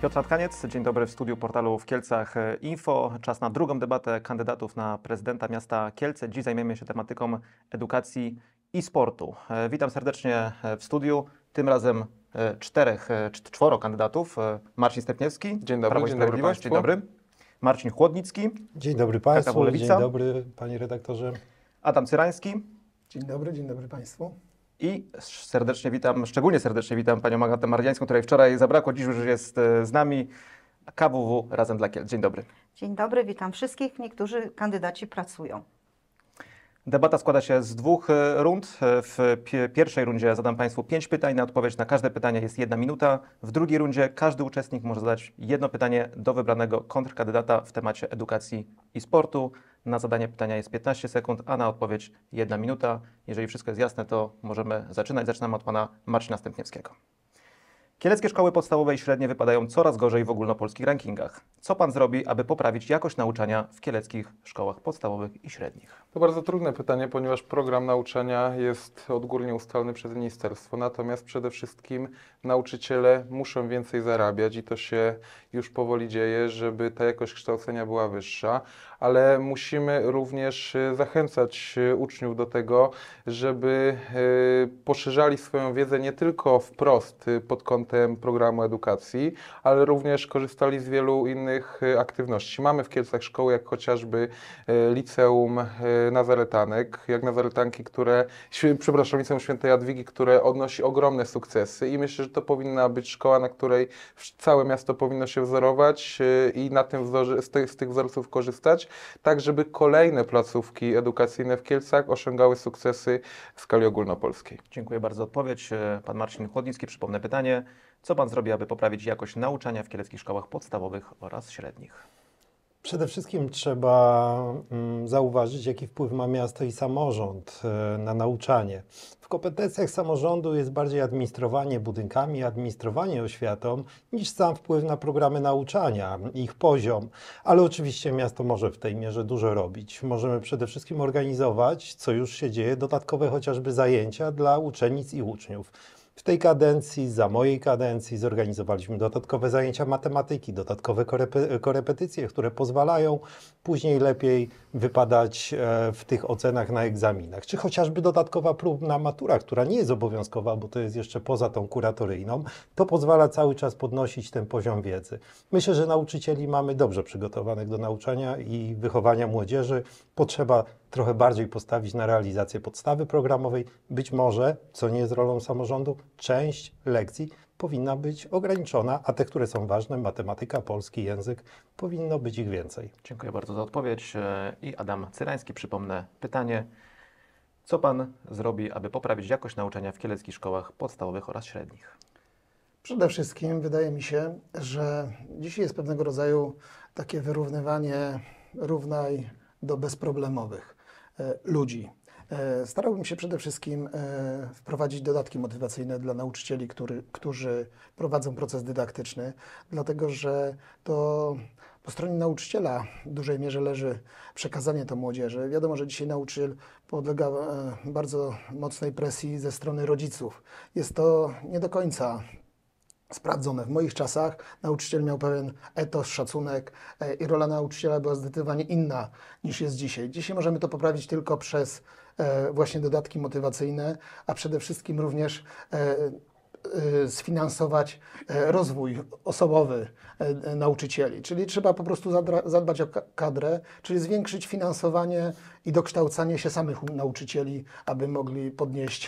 Piotr Atkaniec, dzień dobry w studiu portalu w Kielcach Info. Czas na drugą debatę kandydatów na prezydenta miasta Kielce. Dziś zajmiemy się tematyką edukacji i sportu. Witam serdecznie w studiu. Tym razem czworo kandydatów. Marcin Stepniewski, Dzień dobry, Prawo i Sprawiedliwość. Dzień dobry. Marcin Chłodnicki. Dzień dobry Państwu, Lewica. dzień dobry Panie redaktorze. Adam Cyrański. Dzień dobry Państwu. I szczególnie serdecznie witam panią Agatę Mariańską, której wczoraj zabrakło, dziś już jest z nami. KWW Razem dla Kielc. Dzień dobry. Dzień dobry, witam wszystkich. Niektórzy kandydaci pracują. Debata składa się z dwóch rund. W pierwszej rundzie zadam Państwu 5 pytań. Na odpowiedź na każde pytanie jest 1 minuta. W drugiej rundzie każdy uczestnik może zadać jedno pytanie do wybranego kontrkandydata w temacie edukacji i sportu. Na zadanie pytania jest 15 sekund, a na odpowiedź 1 minuta. Jeżeli wszystko jest jasne, to możemy zaczynać. Zaczynamy od pana Marcina Stępniewskiego. Kieleckie szkoły podstawowe i średnie wypadają coraz gorzej w ogólnopolskich rankingach. Co pan zrobi, aby poprawić jakość nauczania w kieleckich szkołach podstawowych i średnich? To bardzo trudne pytanie, ponieważ program nauczania jest odgórnie ustalony przez ministerstwo, natomiast przede wszystkim nauczyciele muszą więcej zarabiać i to się już powoli dzieje, żeby ta jakość kształcenia była wyższa, ale musimy również zachęcać uczniów do tego, żeby poszerzali swoją wiedzę nie tylko wprost pod kątem programu edukacji, ale również korzystali z wielu innych aktywności. Mamy w Kielcach szkoły, jak chociażby Liceum Nazaretanek, jak Nazaretanki, Liceum Świętej Jadwigi, które odnosi ogromne sukcesy i myślę, że to powinna być szkoła, na której całe miasto powinno się wzorować i na tym z tych wzorców korzystać, tak żeby kolejne placówki edukacyjne w Kielcach osiągały sukcesy w skali ogólnopolskiej. Dziękuję bardzo za odpowiedź. Pan Marcin Chłodnicki, przypomnę pytanie. Co pan zrobi, aby poprawić jakość nauczania w kieleckich szkołach podstawowych oraz średnich? Przede wszystkim trzeba zauważyć, jaki wpływ ma miasto i samorząd na nauczanie. W kompetencjach samorządu jest bardziej administrowanie budynkami, administrowanie oświatą, niż sam wpływ na programy nauczania, ich poziom. Ale oczywiście miasto może w tej mierze dużo robić. Możemy przede wszystkim organizować, co już się dzieje, dodatkowe chociażby zajęcia dla uczennic i uczniów. W tej kadencji, za mojej kadencji zorganizowaliśmy dodatkowe zajęcia matematyki, dodatkowe korepetycje, które pozwalają później lepiej wypadać w tych ocenach na egzaminach. Czy chociażby dodatkowa próbna matura, która nie jest obowiązkowa, bo to jest jeszcze poza tą kuratoryjną, to pozwala cały czas podnosić ten poziom wiedzy. Myślę, że nauczycieli mamy dobrze przygotowanych do nauczania i wychowania młodzieży. Potrzeba trochę bardziej postawić na realizację podstawy programowej. Być może, co nie jest rolą samorządu, część lekcji powinna być ograniczona, a te, które są ważne, matematyka, polski, język, powinno być ich więcej. Dziękuję bardzo za odpowiedź. I Adam Cyrański, przypomnę pytanie. Co pan zrobi, aby poprawić jakość nauczania w kieleckich szkołach podstawowych oraz średnich? Przede wszystkim wydaje mi się, że dzisiaj jest pewnego rodzaju takie wyrównywanie równaj do bezproblemowych ludzi. Starałbym się przede wszystkim wprowadzić dodatki motywacyjne dla nauczycieli, którzy prowadzą proces dydaktyczny, dlatego że to po stronie nauczyciela w dużej mierze leży przekazanie to młodzieży. Wiadomo, że dzisiaj nauczyciel podlega bardzo mocnej presji ze strony rodziców. Jest to nie do końca sprawdzone. W moich czasach nauczyciel miał pewien etos, szacunek i rola nauczyciela była zdecydowanie inna niż jest dzisiaj. Dzisiaj możemy to poprawić tylko przez właśnie dodatki motywacyjne, a przede wszystkim również sfinansować rozwój osobowy nauczycieli. Czyli trzeba po prostu zadbać o kadrę, czyli zwiększyć finansowanie i dokształcanie się samych nauczycieli, aby mogli podnieść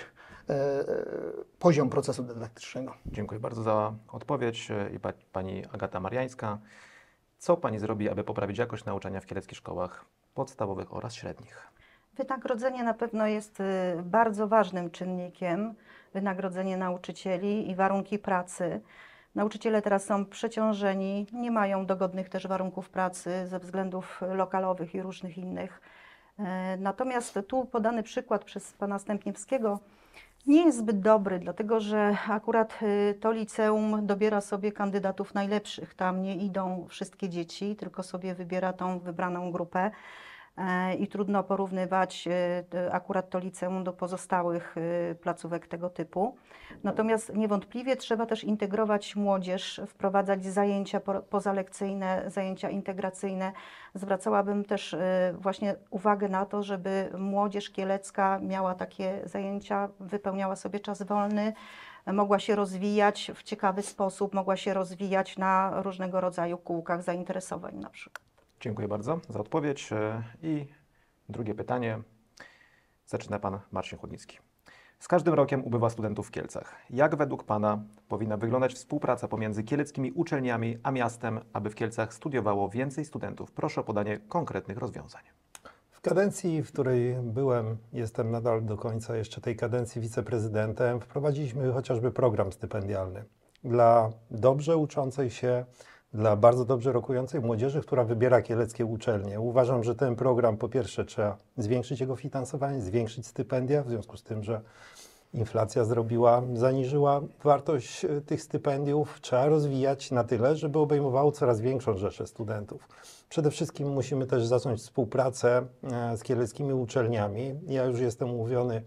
poziom procesu dydaktycznego. Dziękuję bardzo za odpowiedź. I pani Agata Mariańska. Co pani zrobi, aby poprawić jakość nauczania w kieleckich szkołach podstawowych oraz średnich? Wynagrodzenie na pewno jest bardzo ważnym czynnikiem, wynagrodzenie nauczycieli i warunki pracy. Nauczyciele teraz są przeciążeni, nie mają dogodnych też warunków pracy ze względów lokalowych i różnych innych. Natomiast tu podany przykład przez pana Stępniewskiego nie jest zbyt dobry, dlatego że akurat to liceum dobiera sobie kandydatów najlepszych. Tam nie idą wszystkie dzieci, tylko sobie wybiera tą wybraną grupę. i trudno porównywać akurat to liceum do pozostałych placówek tego typu. Natomiast niewątpliwie trzeba też integrować młodzież, wprowadzać zajęcia pozalekcyjne, zajęcia integracyjne. Zwracałabym też właśnie uwagę na to, żeby młodzież kielecka miała takie zajęcia, wypełniała sobie czas wolny, mogła się rozwijać w ciekawy sposób, mogła się rozwijać na różnego rodzaju kółkach zainteresowań na przykład. Dziękuję bardzo za odpowiedź. I drugie pytanie. Zaczyna Pan Marcin Chłodnicki. Z każdym rokiem ubywa studentów w Kielcach. Jak według Pana powinna wyglądać współpraca pomiędzy kieleckimi uczelniami a miastem, aby w Kielcach studiowało więcej studentów? Proszę o podanie konkretnych rozwiązań. W kadencji, w której byłem, jestem nadal do końca jeszcze tej kadencji wiceprezydentem, wprowadziliśmy chociażby program stypendialny dla dobrze uczącej się, dla bardzo dobrze rokującej młodzieży, która wybiera kieleckie uczelnie. Uważam, że ten program po pierwsze trzeba zwiększyć jego finansowanie, zwiększyć stypendia, w związku z tym, że inflacja zaniżyła wartość tych stypendiów. Trzeba rozwijać na tyle, żeby obejmowało coraz większą rzeszę studentów. Przede wszystkim musimy też zacząć współpracę z kieleckimi uczelniami. Ja już jestem umówiony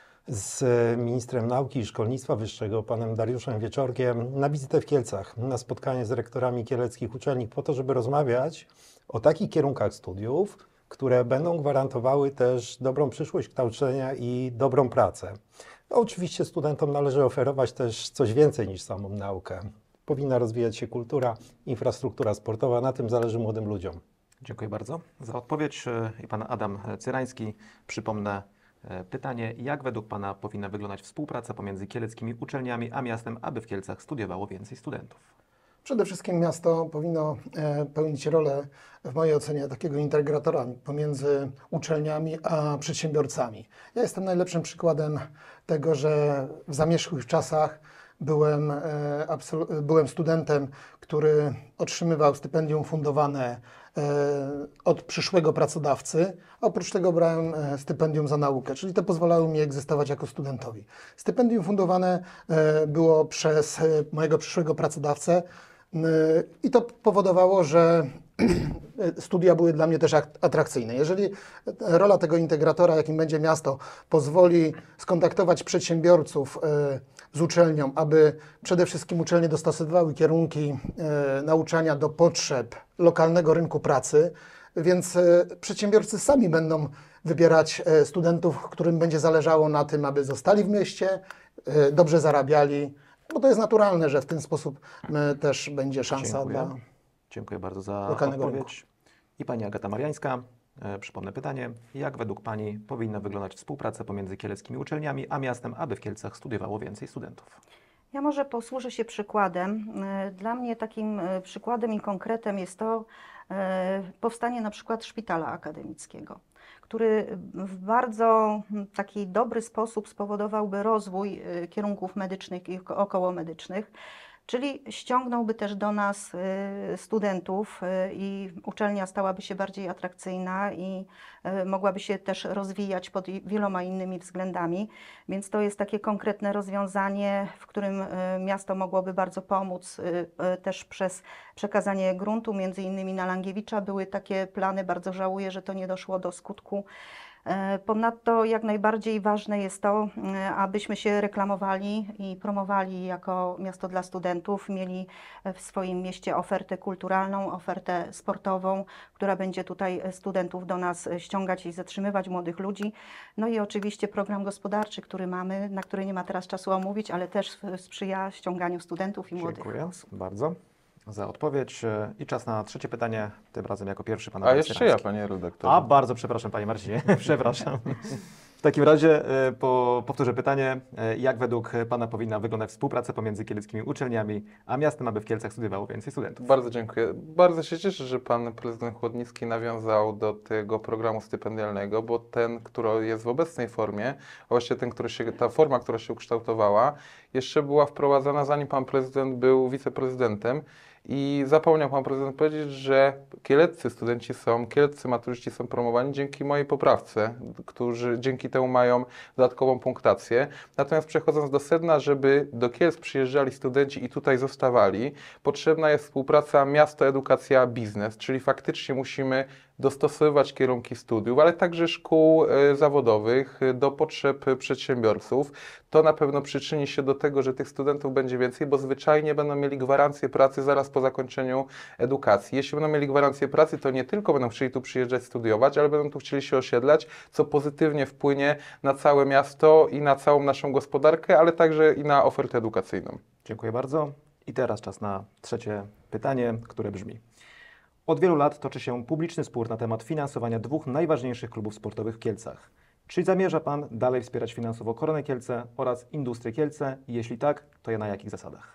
z ministrem nauki i szkolnictwa wyższego, panem Dariuszem Wieczorkiem, na wizytę w Kielcach, na spotkanie z rektorami kieleckich uczelni, po to, żeby rozmawiać o takich kierunkach studiów, które będą gwarantowały też dobrą przyszłość kształcenia i dobrą pracę. No, oczywiście studentom należy oferować też coś więcej niż samą naukę. Powinna rozwijać się kultura, infrastruktura sportowa, na tym zależy młodym ludziom. Dziękuję bardzo za odpowiedź. I Pan Adam Cyrański. Przypomnę pytanie, jak według Pana powinna wyglądać współpraca pomiędzy kieleckimi uczelniami a miastem, aby w Kielcach studiowało więcej studentów? Przede wszystkim miasto powinno pełnić rolę, w mojej ocenie, takiego integratora pomiędzy uczelniami a przedsiębiorcami. Ja jestem najlepszym przykładem tego, że w zamierzchłych czasach byłem studentem, który otrzymywał stypendium fundowane od przyszłego pracodawcy, a oprócz tego brałem stypendium za naukę, czyli to pozwalało mi egzystować jako studentowi. Stypendium fundowane było przez mojego przyszłego pracodawcę i to powodowało, że studia były dla mnie też atrakcyjne. Jeżeli rola tego integratora, jakim będzie miasto, pozwoli skontaktować przedsiębiorców z uczelnią, aby przede wszystkim uczelnie dostosowywały kierunki nauczania do potrzeb lokalnego rynku pracy, więc przedsiębiorcy sami będą wybierać studentów, którym będzie zależało na tym, aby zostali w mieście, dobrze zarabiali, bo to jest naturalne, że w ten sposób też będzie szansa dla Dziękuję bardzo za lokalnego odpowiedź. rynku. I Pani Agata Mariańska. Przypomnę pytanie. Jak według Pani powinna wyglądać współpraca pomiędzy kieleckimi uczelniami a miastem, aby w Kielcach studiowało więcej studentów? Ja może posłużę się przykładem. Dla mnie takim przykładem i konkretem jest to powstanie na przykład szpitala akademickiego, który w bardzo taki dobry sposób spowodowałby rozwój kierunków medycznych i okołomedycznych, czyli ściągnąłby też do nas studentów i uczelnia stałaby się bardziej atrakcyjna i mogłaby się też rozwijać pod wieloma innymi względami. Więc to jest takie konkretne rozwiązanie, w którym miasto mogłoby bardzo pomóc też przez przekazanie gruntu, między innymi na Langiewicza. Były takie plany, bardzo żałuję, że to nie doszło do skutku. Ponadto jak najbardziej ważne jest to, abyśmy się reklamowali i promowali jako miasto dla studentów, mieli w swoim mieście ofertę kulturalną, ofertę sportową, która będzie tutaj studentów do nas ściągać i zatrzymywać, młodych ludzi. No i oczywiście program gospodarczy, który mamy, na który nie ma teraz czasu omówić, ale też sprzyja ściąganiu studentów i młodych Dziękuję osób. bardzo za odpowiedź. I czas na trzecie pytanie, tym razem jako pierwszy Pan A Adam jeszcze Cyrański. ja, panie redaktorze. A, bardzo przepraszam, Panie Marcinie, przepraszam. W takim razie powtórzę pytanie. Jak według Pana powinna wyglądać współpraca pomiędzy kieleckimi uczelniami a miastem, aby w Kielcach studiowało więcej studentów? Bardzo dziękuję. Bardzo się cieszę, że pan prezydent Chłodnicki nawiązał do tego programu stypendialnego, bo ten, który jest w obecnej formie, a właściwie ta forma, która się ukształtowała, jeszcze była wprowadzana, zanim pan prezydent był wiceprezydentem. I zapomniał pan prezydent powiedzieć, że kieleccy maturzyści są promowani dzięki mojej poprawce, którzy dzięki temu mają dodatkową punktację. Natomiast przechodząc do sedna, żeby do Kielc przyjeżdżali studenci i tutaj zostawali, potrzebna jest współpraca miasto, edukacja, biznes, czyli faktycznie musimy dostosowywać kierunki studiów, ale także szkół zawodowych do potrzeb przedsiębiorców. To na pewno przyczyni się do tego, że tych studentów będzie więcej, bo zwyczajnie będą mieli gwarancję pracy zaraz po zakończeniu edukacji. Jeśli będą mieli gwarancję pracy, to nie tylko będą chcieli tu przyjeżdżać studiować, ale będą tu chcieli się osiedlać, co pozytywnie wpłynie na całe miasto i na całą naszą gospodarkę, ale także i na ofertę edukacyjną. Dziękuję bardzo. I teraz czas na trzecie pytanie, które brzmi. Od wielu lat toczy się publiczny spór na temat finansowania dwóch najważniejszych klubów sportowych w Kielcach. Czy zamierza Pan dalej wspierać finansowo Koronę Kielce oraz Industrię Kielce? Jeśli tak, to na jakich zasadach?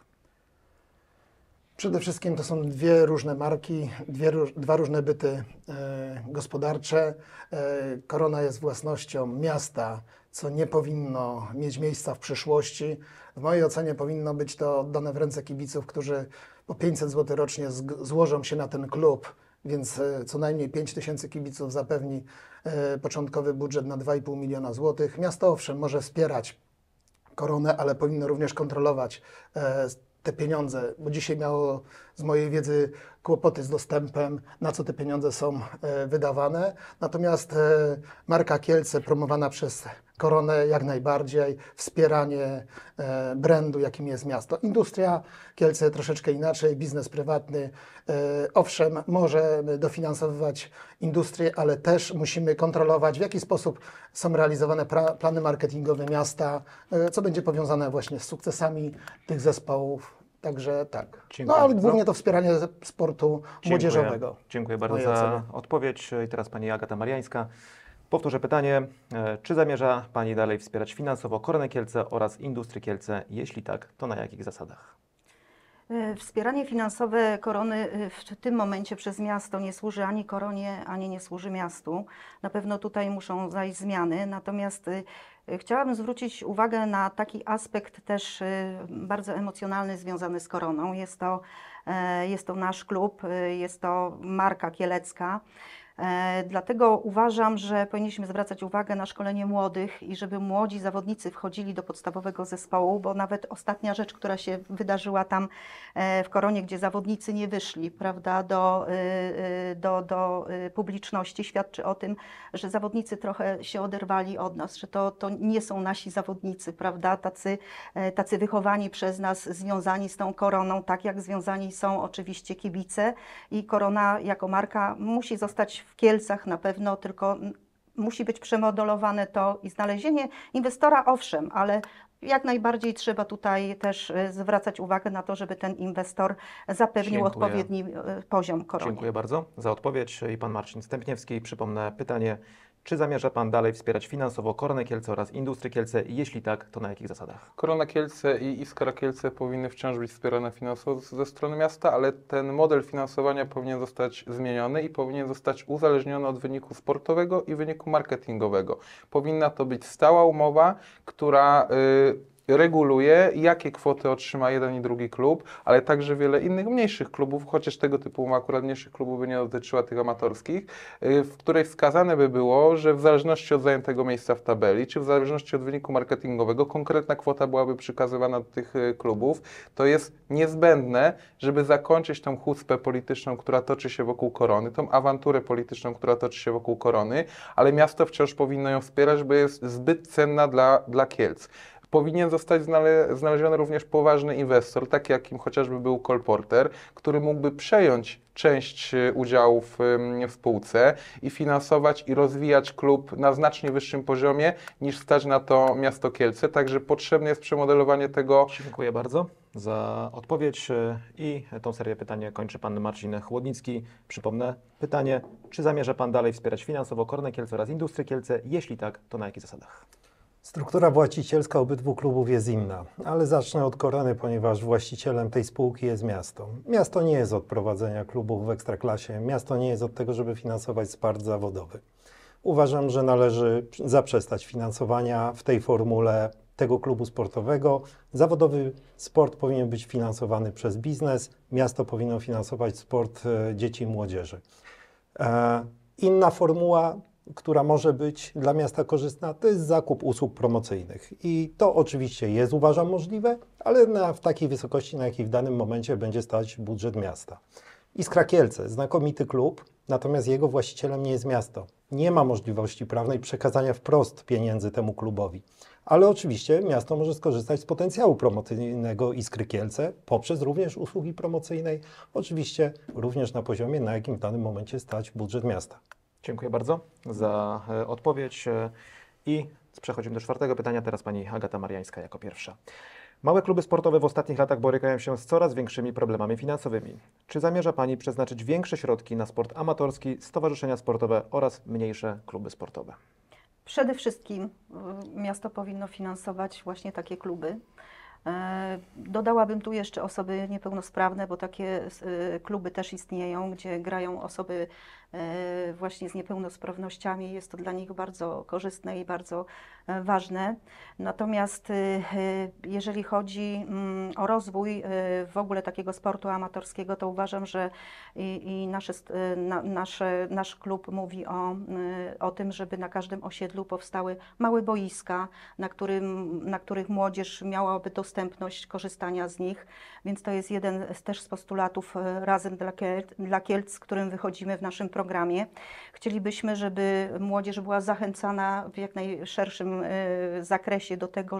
Przede wszystkim to są dwie różne marki, dwa różne byty gospodarcze. Korona jest własnością miasta, co nie powinno mieć miejsca w przyszłości. W mojej ocenie powinno być to oddane w ręce kibiców, którzy po 500 zł rocznie złożą się na ten klub, więc co najmniej 5 tysięcy kibiców zapewni początkowy budżet na 2,5 miliona złotych. Miasto owszem może wspierać Koronę, ale powinno również kontrolować te pieniądze, bo dzisiaj miało z mojej wiedzy kłopoty z dostępem, na co te pieniądze są wydawane. Natomiast marka Kielce promowana przez Koronę jak najbardziej, wspieranie brandu, jakim jest miasto. Industria Kielce troszeczkę inaczej, biznes prywatny. Owszem, może dofinansowywać industrię, ale też musimy kontrolować, w jaki sposób są realizowane plany marketingowe miasta, co będzie powiązane właśnie z sukcesami tych zespołów. Także tak. Dziękuję ale bardzo. głównie to wspieranie sportu młodzieżowego. Dziękuję bardzo mojej za ocenie. odpowiedź. I teraz Pani Agata Mariańska. Powtórzę pytanie. Czy zamierza Pani dalej wspierać finansowo Koronę Kielce oraz Industrię Kielce? Jeśli tak, to na jakich zasadach? Wspieranie finansowe Korony w tym momencie przez miasto nie służy ani Koronie, ani nie służy miastu. Na pewno tutaj muszą zajść zmiany, natomiast chciałabym zwrócić uwagę na taki aspekt też bardzo emocjonalny związany z Koroną. Jest to nasz klub, jest to marka kielecka. Dlatego uważam, że powinniśmy zwracać uwagę na szkolenie młodych i żeby młodzi zawodnicy wchodzili do podstawowego zespołu, bo nawet ostatnia rzecz, która się wydarzyła tam w Koronie, gdzie zawodnicy nie wyszli, prawda, do publiczności, świadczy o tym, że zawodnicy trochę się oderwali od nas, że to nie są nasi zawodnicy, prawda, tacy wychowani przez nas, związani z tą Koroną, tak jak związani są oczywiście kibice i Korona jako marka musi zostać w Kielcach na pewno, tylko musi być przemodelowane to i znalezienie inwestora, owszem, ale jak najbardziej trzeba tutaj też zwracać uwagę na to, żeby ten inwestor zapewnił Dziękuję. odpowiedni poziom Koronie. Dziękuję bardzo za odpowiedź. I Pan Marcin Stępniewski. Przypomnę pytanie. Czy zamierza Pan dalej wspierać finansowo Koronę Kielce oraz Industrię Kielce? Jeśli tak, to na jakich zasadach? Korona Kielce i Iskra Kielce powinny wciąż być wspierane finansowo ze strony miasta, ale ten model finansowania powinien zostać zmieniony i powinien zostać uzależniony od wyniku sportowego i wyniku marketingowego. Powinna to być stała umowa, która reguluje, jakie kwoty otrzyma jeden i drugi klub, ale także wiele innych mniejszych klubów, chociaż tego typu umowa akurat mniejszych klubów by nie dotyczyła tych amatorskich, w której wskazane by było, że w zależności od zajętego miejsca w tabeli, czy w zależności od wyniku marketingowego, konkretna kwota byłaby przekazywana do tych klubów. To jest niezbędne, żeby zakończyć tą chucpę polityczną, która toczy się wokół Korony, tą awanturę polityczną, która toczy się wokół Korony, ale miasto wciąż powinno ją wspierać, bo jest zbyt cenna dla Kielc. Powinien zostać znaleziony również poważny inwestor, taki jakim chociażby był Colporter, który mógłby przejąć część udziałów w spółce i finansować i rozwijać klub na znacznie wyższym poziomie niż stać na to miasto Kielce. Także potrzebne jest przemodelowanie tego. Dziękuję bardzo za odpowiedź i tą serię pytań kończy Pan Marcin Chłodnicki. Przypomnę pytanie, czy zamierza Pan dalej wspierać finansowo Koronę Kielce oraz Industrię Kielce? Jeśli tak, to na jakich zasadach? Struktura właścicielska obydwu klubów jest inna, ale zacznę od Korony, ponieważ właścicielem tej spółki jest miasto. Miasto nie jest od prowadzenia klubów w Ekstraklasie, miasto nie jest od tego, żeby finansować sport zawodowy. Uważam, że należy zaprzestać finansowania w tej formule tego klubu sportowego. Zawodowy sport powinien być finansowany przez biznes, miasto powinno finansować sport dzieci i młodzieży. Inna formuła, która może być dla miasta korzystna, to jest zakup usług promocyjnych. I to oczywiście jest, uważam, możliwe, ale w takiej wysokości, na jakiej w danym momencie będzie stać budżet miasta. Iskra Kielce, znakomity klub, Natomiast jego właścicielem nie jest miasto. Nie ma możliwości prawnej przekazania wprost pieniędzy temu klubowi. Ale oczywiście miasto może skorzystać z potencjału promocyjnego Iskry Kielce poprzez również usługi promocyjnej, oczywiście również na poziomie, na jakim w danym momencie stać budżet miasta. Dziękuję bardzo za odpowiedź. I przechodzimy do czwartego pytania. Teraz pani Agata Mariańska jako pierwsza. Małe kluby sportowe w ostatnich latach borykają się z coraz większymi problemami finansowymi. Czy zamierza pani przeznaczyć większe środki na sport amatorski, stowarzyszenia sportowe oraz mniejsze kluby sportowe? Przede wszystkim miasto powinno finansować właśnie takie kluby. Dodałabym tu jeszcze osoby niepełnosprawne, bo takie kluby też istnieją, gdzie grają osoby właśnie z niepełnosprawnościami. Jest to dla nich bardzo korzystne i bardzo ważne. Natomiast jeżeli chodzi o rozwój w ogóle takiego sportu amatorskiego, to uważam, że nasz klub mówi o tym, żeby na każdym osiedlu powstały małe boiska, na których młodzież miałaby dostępność korzystania z nich. Więc to jest jeden też z postulatów Razem dla Kielc, z którym wychodzimy w naszym programie. Chcielibyśmy, żeby młodzież była zachęcana w jak najszerszym zakresie do tego,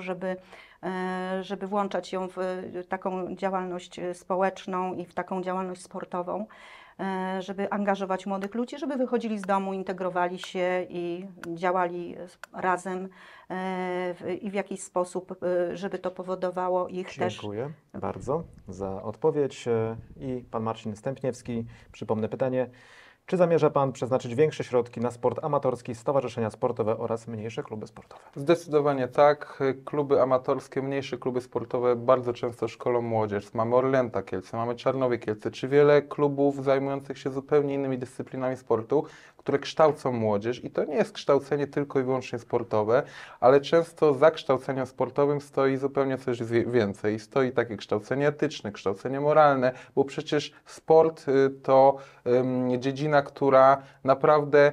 żeby włączać ją w taką działalność społeczną i w taką działalność sportową, żeby angażować młodych ludzi, żeby wychodzili z domu, integrowali się i działali razem i w jakiś sposób, żeby to powodowało ich też. Dziękuję bardzo za odpowiedź. I pan Marcin Stępniewski, przypomnę pytanie. Czy zamierza pan przeznaczyć większe środki na sport amatorski, stowarzyszenia sportowe oraz mniejsze kluby sportowe? Zdecydowanie tak. Kluby amatorskie, mniejsze kluby sportowe bardzo często szkolą młodzież. Mamy Orlęta Kielce, mamy Czarnowie Kielce, czy wiele klubów zajmujących się zupełnie innymi dyscyplinami sportu, które kształcą młodzież i to nie jest kształcenie tylko i wyłącznie sportowe, ale często za kształceniem sportowym stoi zupełnie coś więcej. Stoi takie kształcenie etyczne, kształcenie moralne, bo przecież sport to dziedzina, która naprawdę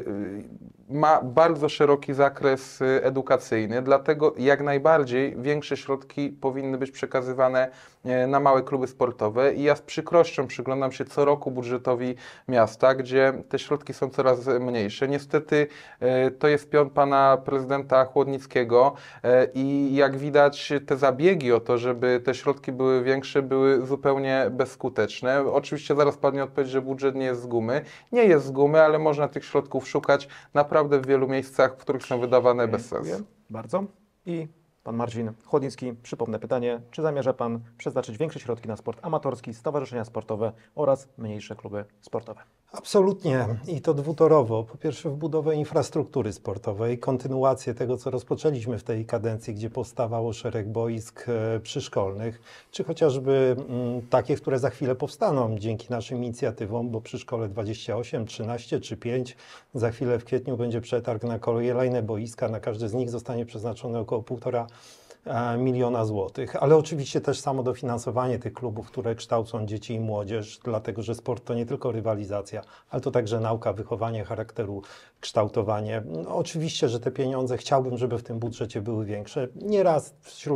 ma bardzo szeroki zakres edukacyjny, dlatego jak najbardziej większe środki powinny być przekazywane na małe kluby sportowe i ja z przykrością przyglądam się co roku budżetowi miasta, gdzie te środki są coraz mniejsze. Niestety to jest pion pana prezydenta Chłodnickiego i jak widać te zabiegi o to, żeby te środki były większe, były zupełnie bezskuteczne. Oczywiście zaraz padnie odpowiedź, że budżet nie jest z gumy. Nie jest z gumy, ale można tych środków szukać naprawdę w wielu miejscach, w których są wydawane bez sensu. Dziękuję bardzo. I pan Marcin Chłodnicki, przypomnę pytanie, czy zamierza pan przeznaczyć większe środki na sport amatorski, stowarzyszenia sportowe oraz mniejsze kluby sportowe? Absolutnie i to dwutorowo. Po pierwsze w budowę infrastruktury sportowej, kontynuację tego, co rozpoczęliśmy w tej kadencji, gdzie powstawało szereg boisk przyszkolnych, czy chociażby takie, które za chwilę powstaną dzięki naszym inicjatywom, bo przy Szkole 28, 13 czy 5 za chwilę w kwietniu będzie przetarg na kolejne boiska, na każde z nich zostanie przeznaczone około 1,5 miliona złotych, ale oczywiście też samo dofinansowanie tych klubów, które kształcą dzieci i młodzież, dlatego że sport to nie tylko rywalizacja, ale to także nauka, wychowanie charakteru, kształtowanie. No, oczywiście, że te pieniądze chciałbym, żeby w tym budżecie były większe. Nieraz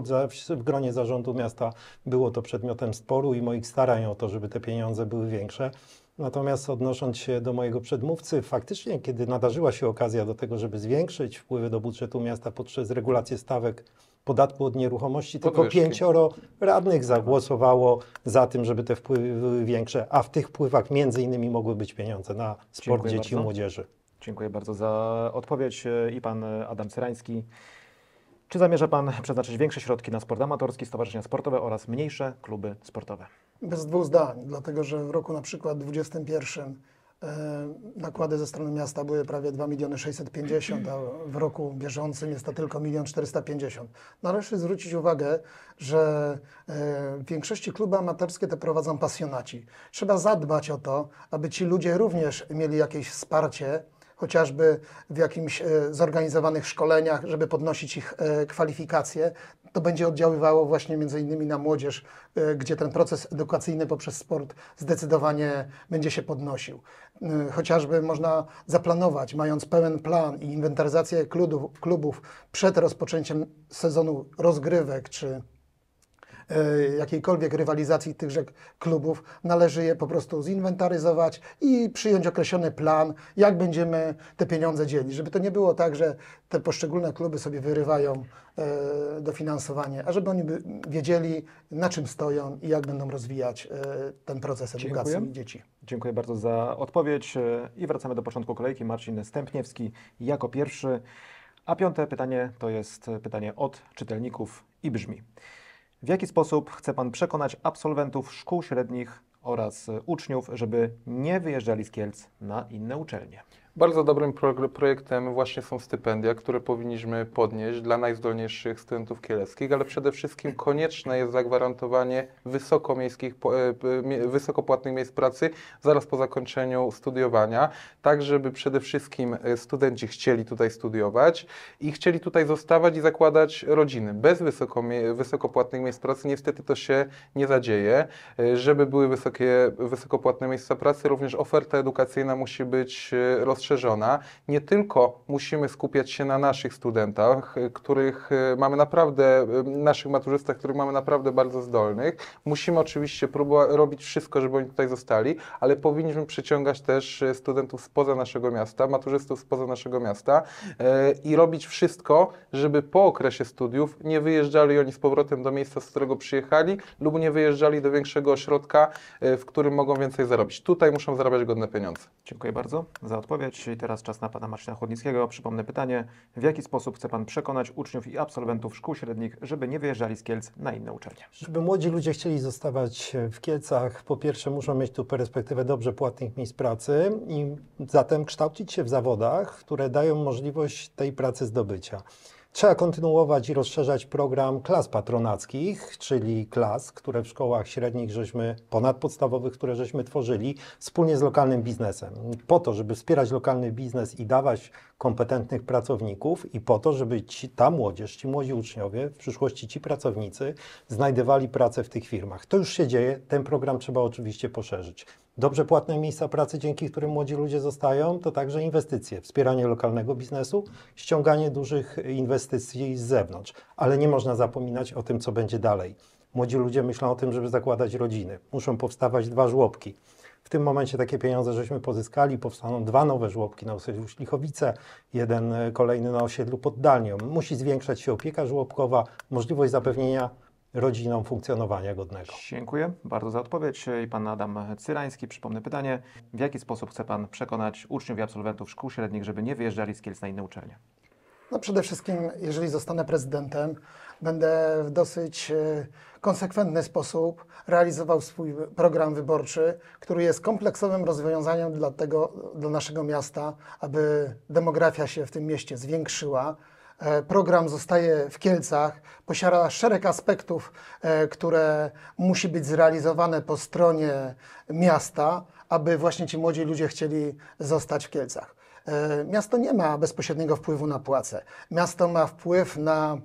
w gronie zarządu miasta było to przedmiotem sporu i moich starań o to, żeby te pieniądze były większe. Natomiast odnosząc się do mojego przedmówcy, faktycznie kiedy nadarzyła się okazja do tego, żeby zwiększyć wpływy do budżetu miasta poprzez regulację stawek podatku od nieruchomości, tylko 5 radnych zagłosowało za tym, żeby te wpływy były większe, a w tych wpływach między innymi mogły być pieniądze na sport Dziękuję dzieci i bardzo. młodzieży. Dziękuję bardzo za odpowiedź. I pan Adam Cyrański. Czy zamierza pan przeznaczyć większe środki na sport amatorski, stowarzyszenia sportowe oraz mniejsze kluby sportowe? Bez dwóch zdań, dlatego że w roku na przykład 2021 nakłady ze strony miasta były prawie 2 650 000, a w roku bieżącym jest to tylko 1 450 000. Należy zwrócić uwagę, że w większości kluby amatorskie te prowadzą pasjonaci. Trzeba zadbać o to, aby ci ludzie również mieli jakieś wsparcie, chociażby w jakimś zorganizowanych szkoleniach, żeby podnosić ich kwalifikacje. To będzie oddziaływało właśnie między innymi na młodzież, gdzie ten proces edukacyjny poprzez sport zdecydowanie będzie się podnosił. Chociażby można zaplanować, mając pełen plan i inwentaryzację klubów przed rozpoczęciem sezonu rozgrywek czy jakiejkolwiek rywalizacji tychże klubów, należy je po prostu zinwentaryzować i przyjąć określony plan, jak będziemy te pieniądze dzielić, żeby to nie było tak, że te poszczególne kluby sobie wyrywają dofinansowanie, a żeby oni wiedzieli, na czym stoją i jak będą rozwijać ten proces edukacji Dziękuję. dzieci. Dziękuję bardzo za odpowiedź i wracamy do początku kolejki. Marcin Stępniewski jako pierwszy. A piąte pytanie to jest pytanie od czytelników i brzmi: w jaki sposób chce Pan przekonać absolwentów szkół średnich oraz uczniów, żeby nie wyjeżdżali z Kielc na inne uczelnie? Bardzo dobrym projektem właśnie są stypendia, które powinniśmy podnieść dla najzdolniejszych studentów kieleckich, ale przede wszystkim konieczne jest zagwarantowanie wysokopłatnych miejsc pracy zaraz po zakończeniu studiowania, tak żeby przede wszystkim studenci chcieli tutaj studiować i chcieli tutaj zostawać i zakładać rodziny. Bez wysokopłatnych miejsc pracy niestety to się nie zadzieje. Żeby były wysokopłatne miejsca pracy, również oferta edukacyjna musi być rozszerzona. Nie tylko musimy skupiać się na naszych studentach, naszych maturzystach, których mamy naprawdę bardzo zdolnych. Musimy oczywiście robić wszystko, żeby oni tutaj zostali, ale powinniśmy przyciągać też studentów spoza naszego miasta, maturzystów spoza naszego miasta i robić wszystko, żeby po okresie studiów nie wyjeżdżali oni z powrotem do miejsca, z którego przyjechali, lub nie wyjeżdżali do większego ośrodka, w którym mogą więcej zarobić. Tutaj muszą zarabiać godne pieniądze. Dziękuję bardzo za odpowiedź. I teraz czas na Pana Marcina Chłodnickiego. Przypomnę pytanie: w jaki sposób chce Pan przekonać uczniów i absolwentów szkół średnich, żeby nie wyjeżdżali z Kielc na inne uczelnie? Żeby młodzi ludzie chcieli zostawać w Kielcach, po pierwsze muszą mieć tu perspektywę dobrze płatnych miejsc pracy i zatem kształcić się w zawodach, które dają możliwość tej pracy zdobycia. Trzeba kontynuować i rozszerzać program klas patronackich, czyli klas, które w szkołach średnich ponadpodstawowych, które żeśmy tworzyli wspólnie z lokalnym biznesem. Po to, żeby wspierać lokalny biznes i dawać kompetentnych pracowników i po to, żeby ta młodzież, ci młodzi uczniowie, w przyszłości ci pracownicy znajdowali pracę w tych firmach. To już się dzieje, ten program trzeba oczywiście poszerzyć. Dobrze płatne miejsca pracy, dzięki którym młodzi ludzie zostają, to także inwestycje, wspieranie lokalnego biznesu, ściąganie dużych inwestycji z zewnątrz. Ale nie można zapominać o tym, co będzie dalej. Młodzi ludzie myślą o tym, żeby zakładać rodziny. Muszą powstawać 2 żłobki. W tym momencie takie pieniądze żeśmy pozyskali, powstaną 2 nowe żłobki na osiedlu Ślichowice, jeden kolejny na osiedlu Poddalnią. Musi zwiększać się opieka żłobkowa, możliwość zapewnienia rodzinom funkcjonowania godnego. Dziękuję bardzo za odpowiedź. I Pan Adam Cyrański. Przypomnę pytanie: w jaki sposób chce Pan przekonać uczniów i absolwentów szkół średnich, żeby nie wyjeżdżali z Kielc na inne uczelnie? No przede wszystkim, jeżeli zostanę prezydentem, będę w dosyć konsekwentny sposób realizował swój program wyborczy, który jest kompleksowym rozwiązaniem dla naszego miasta, aby demografia się w tym mieście zwiększyła. Program zostaje w Kielcach, posiada szereg aspektów, które musi być zrealizowane po stronie miasta, aby właśnie ci młodzi ludzie chcieli zostać w Kielcach. Miasto nie ma bezpośredniego wpływu na płace. Miasto ma wpływ na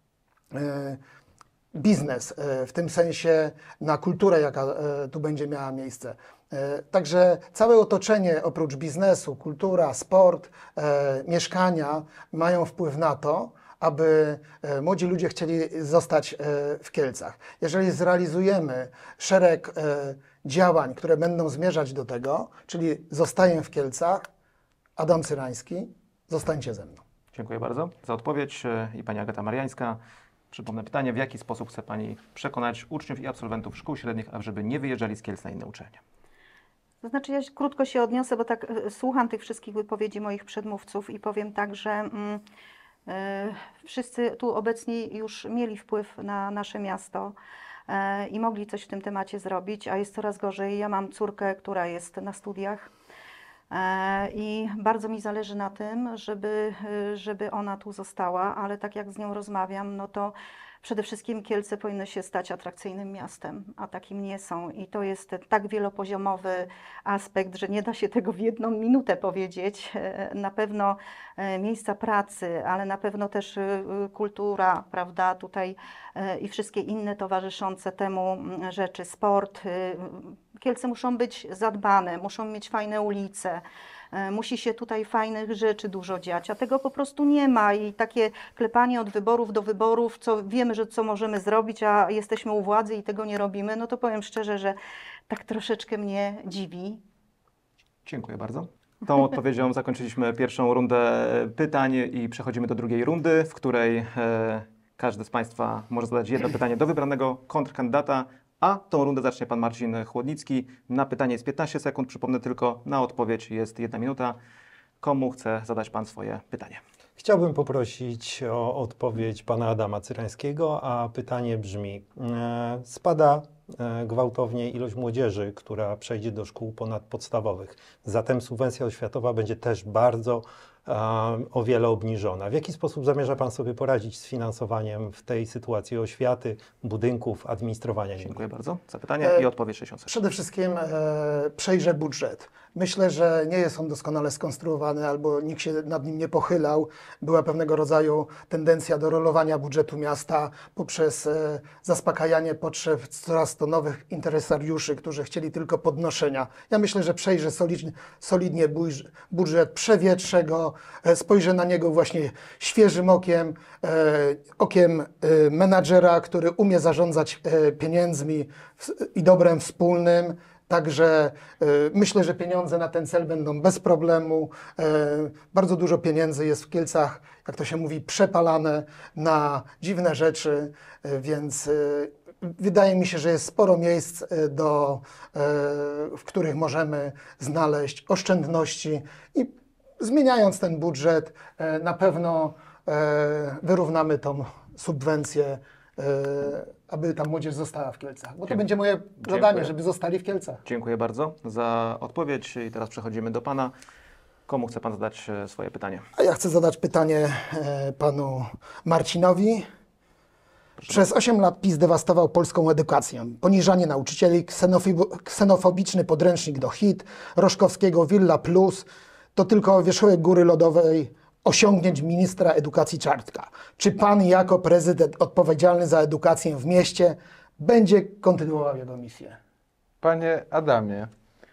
biznes, w tym sensie na kulturę, jaka tu będzie miała miejsce. Także całe otoczenie, oprócz biznesu, kultura, sport, mieszkania mają wpływ na to, aby młodzi ludzie chcieli zostać w Kielcach. Jeżeli zrealizujemy szereg działań, które będą zmierzać do tego, czyli zostaję w Kielcach, Adam Cyrański, zostańcie ze mną. Dziękuję bardzo za odpowiedź. I Pani Agata Mariańska. Przypomnę pytanie: w jaki sposób chce Pani przekonać uczniów i absolwentów szkół średnich, żeby nie wyjeżdżali z Kielc na inne uczelnie? To znaczy, ja krótko się odniosę, bo tak słucham tych wszystkich wypowiedzi moich przedmówców i powiem tak, że wszyscy tu obecni już mieli wpływ na nasze miasto i mogli coś w tym temacie zrobić, a jest coraz gorzej. Ja mam córkę, która jest na studiach i bardzo mi zależy na tym, żeby ona tu została, ale tak jak z nią rozmawiam, no to przede wszystkim Kielce powinny się stać atrakcyjnym miastem, a takim nie są. I to jest tak wielopoziomowy aspekt, że nie da się tego w 1 minutę powiedzieć. Na pewno miejsca pracy, ale na pewno też kultura, prawda, tutaj i wszystkie inne towarzyszące temu rzeczy, sport. Kielce muszą być zadbane, muszą mieć fajne ulice, musi się tutaj fajnych rzeczy dużo dziać, a tego po prostu nie ma i takie klepanie od wyborów do wyborów, co wiemy, że co możemy zrobić, a jesteśmy u władzy i tego nie robimy, no to powiem szczerze, że tak troszeczkę mnie dziwi. Dziękuję bardzo. Tą odpowiedzią zakończyliśmy pierwszą rundę pytań i przechodzimy do drugiej rundy, w której każdy z Państwa może zadać jedno pytanie do wybranego kontrkandydata, a tą rundę zacznie Pan Marcin Chłodnicki. Na pytanie jest 15 sekund, przypomnę tylko, na odpowiedź jest 1 minuta. Komu chce zadać Pan swoje pytanie? Chciałbym poprosić o odpowiedź pana Adama Cyrańskiego, a pytanie brzmi: spada gwałtownie ilość młodzieży, która przejdzie do szkół ponadpodstawowych. Zatem subwencja oświatowa będzie też bardzo o wiele obniżona. W jaki sposób zamierza pan sobie poradzić z finansowaniem w tej sytuacji oświaty, budynków, administrowania nimi? Dziękuję bardzo za pytanie i odpowiedź 60 sekund. Przede wszystkim przejrzę budżet. Myślę, że nie jest on doskonale skonstruowany albo nikt się nad nim nie pochylał. Była pewnego rodzaju tendencja do rolowania budżetu miasta poprzez zaspokajanie potrzeb coraz to nowych interesariuszy, którzy chcieli tylko podnoszenia. Ja myślę, że przejrzę solidnie budżet, przewietrzę go, spojrzę na niego właśnie świeżym okiem, okiem menadżera, który umie zarządzać pieniędzmi i dobrem wspólnym. Także myślę, że pieniądze na ten cel będą bez problemu. Bardzo dużo pieniędzy jest w Kielcach, jak to się mówi, przepalane na dziwne rzeczy, więc wydaje mi się, że jest sporo miejsc, w których możemy znaleźć oszczędności i zmieniając ten budżet na pewno wyrównamy tą subwencję, aby ta młodzież została w Kielcach. Bo to będzie moje zadanie, żeby zostali w Kielcach. Dziękuję bardzo za odpowiedź i teraz przechodzimy do Pana. Komu chce Pan zadać swoje pytanie? A ja chcę zadać pytanie panu Marcinowi. Przez 8 lat PiS dewastował polską edukację. Poniżanie nauczycieli, ksenofobiczny podręcznik do HIT, Roszkowskiego Villa Plus to tylko wierzchołek góry lodowej osiągnięć ministra edukacji Czartka. Czy pan jako prezydent odpowiedzialny za edukację w mieście będzie kontynuował jego misję? Panie Adamie,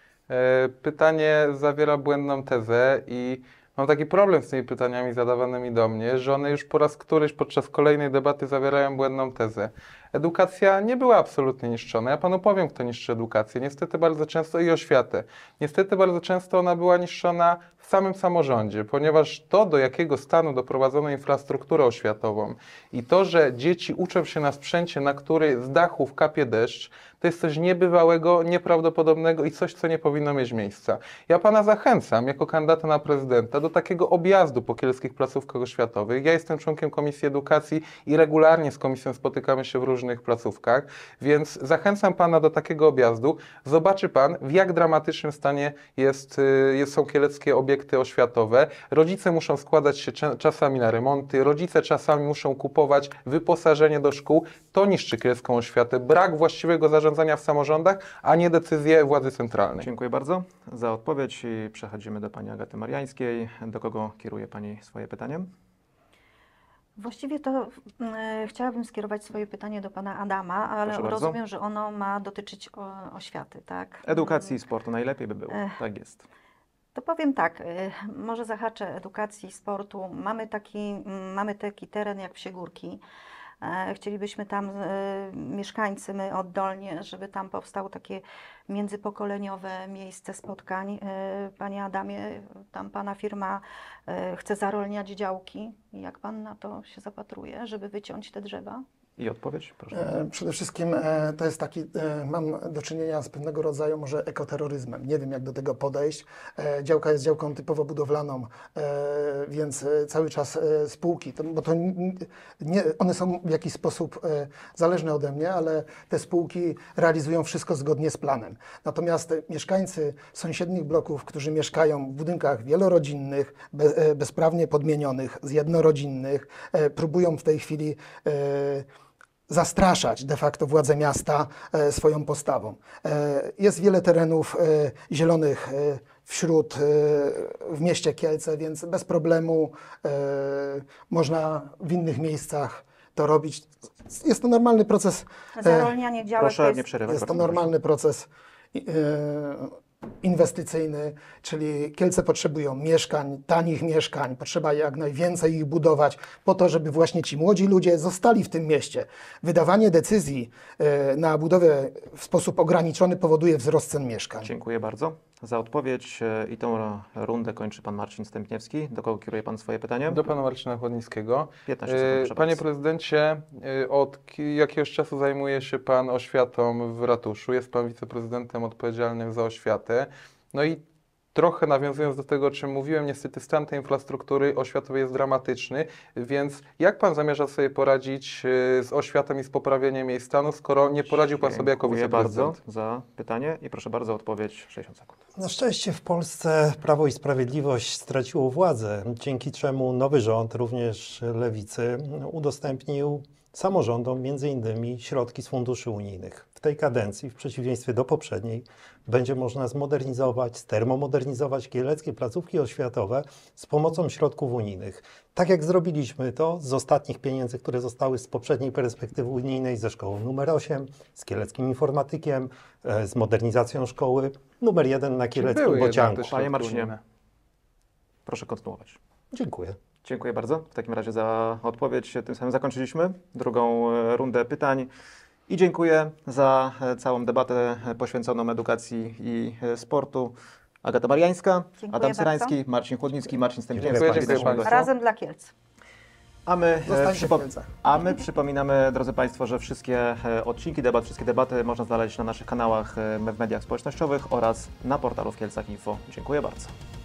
pytanie zawiera błędną tezę i mam taki problem z tymi pytaniami zadawanymi do mnie, że one już po raz któryś podczas kolejnej debaty zawierają błędną tezę. Edukacja nie była absolutnie niszczona. Ja panu powiem, kto niszczy edukację. Niestety bardzo często i oświatę. Niestety bardzo często ona była niszczona w samym samorządzie, ponieważ to, do jakiego stanu doprowadzono infrastrukturę oświatową i to, że dzieci uczą się na sprzęcie, na który z dachów kapie deszcz, to jest coś niebywałego, nieprawdopodobnego i coś, co nie powinno mieć miejsca. Ja pana zachęcam, jako kandydata na prezydenta, do takiego objazdu po kielskich placówkach oświatowych. Ja jestem członkiem Komisji Edukacji i regularnie z komisją spotykamy się w różnych placówkach, więc zachęcam pana do takiego objazdu. Zobaczy pan, w jak dramatycznym stanie są kieleckie obiekty oświatowe. Rodzice muszą składać się czasami na remonty, rodzice czasami muszą kupować wyposażenie do szkół. To niszczy kielską oświatę. Brak właściwego zarządzania w samorządach, a nie decyzje władzy centralnej. Dziękuję bardzo za odpowiedź i przechodzimy do Pani Agaty Mariańskiej. Do kogo kieruje Pani swoje pytanie? Właściwie to chciałabym skierować swoje pytanie do pana Adama, ale Proszę bardzo. rozumiem, że ono ma dotyczyć oświaty, tak? Edukacji i sportu najlepiej by było. Tak jest. To powiem tak, może zahaczę edukacji i sportu. Mamy taki teren jak Wsie Górki. Chcielibyśmy tam, mieszkańcy, my oddolnie, żeby tam powstało takie międzypokoleniowe miejsce spotkań. Panie Adamie, tam pana firma chce zarolniać działki. Jak pan na to się zapatruje, żeby wyciąć te drzewa? I odpowiedź, proszę. Przede wszystkim to jest taki, mam do czynienia z pewnego rodzaju może ekoterroryzmem. Nie wiem, jak do tego podejść. Działka jest działką typowo budowlaną, więc cały czas spółki, one są w jakiś sposób zależne ode mnie, ale te spółki realizują wszystko zgodnie z planem. Natomiast mieszkańcy sąsiednich bloków, którzy mieszkają w budynkach wielorodzinnych, bezprawnie podmienionych, z jednorodzinnych, próbują w tej chwili zastraszać de facto władze miasta swoją postawą. Jest wiele terenów zielonych w mieście Kielce, więc bez problemu można w innych miejscach to robić. Jest to normalny proces. Zarolnianie działek Proszę to nie przerywać. Jest to bardzo normalny proces inwestycyjny, czyli Kielce potrzebują mieszkań, tanich mieszkań, potrzeba jak najwięcej ich budować po to, żeby właśnie ci młodzi ludzie zostali w tym mieście. Wydawanie decyzji na budowę w sposób ograniczony powoduje wzrost cen mieszkań. Dziękuję bardzo za odpowiedź i tą rundę kończy pan Marcin Stępniewski. Do kogo kieruje pan swoje pytanie? Do pana Marcina Chłodnickiego. 15 sekund, proszę Panie bardzo. prezydencie, od jakiegoś czasu zajmuje się pan oświatą w ratuszu. Jest pan wiceprezydentem odpowiedzialnym za oświatę. No i trochę nawiązując do tego, o czym mówiłem, niestety stan tej infrastruktury oświatowej jest dramatyczny, więc jak pan zamierza sobie poradzić z oświatą i z poprawieniem jej stanu, skoro nie poradził pan sobie jako Dziękuję bardzo wiceprezydent? za pytanie i proszę bardzo o odpowiedź 60 sekund. Na szczęście w Polsce Prawo i Sprawiedliwość straciło władzę, dzięki czemu nowy rząd, również Lewicy, udostępnił samorządom między innymi środki z funduszy unijnych. W tej kadencji, w przeciwieństwie do poprzedniej, będzie można zmodernizować, termomodernizować kieleckie placówki oświatowe z pomocą środków unijnych. Tak jak zrobiliśmy to z ostatnich pieniędzy, które zostały z poprzedniej perspektywy unijnej, ze szkoły numer 8, z kieleckim informatykiem, z modernizacją szkoły numer 1 na Czy kieleckim były jednak Bocianku. te środki Panie Marcinie. unijne? Proszę kontynuować. Dziękuję. Dziękuję bardzo w takim razie za odpowiedź. Tym samym zakończyliśmy drugą rundę pytań i dziękuję za całą debatę poświęconą edukacji i sportu. Agata Mariańska, Dziękuję Adam bardzo. Cyrański, Marcin Chłodnicki, Marcin Stępniewski. Dziękuję Jesteśmy bardzo. gościem. Razem dla Kielc. A my przypominamy, drodzy Państwo, że wszystkie odcinki debat, wszystkie debaty można znaleźć na naszych kanałach w mediach społecznościowych oraz na portalu w Kielcach Info. Dziękuję bardzo.